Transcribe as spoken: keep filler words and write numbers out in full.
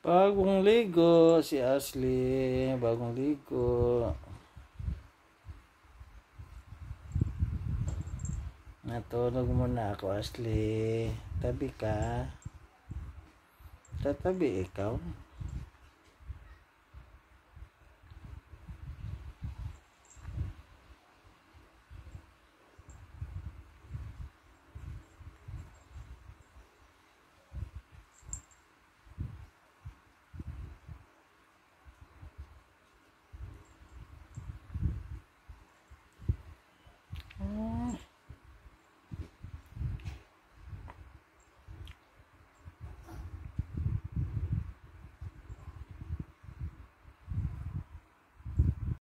Bagong ligo si Ashley. Bagong ligo. Natulog muna ako, Ashley. Tabi ka. Tatabi ikaw.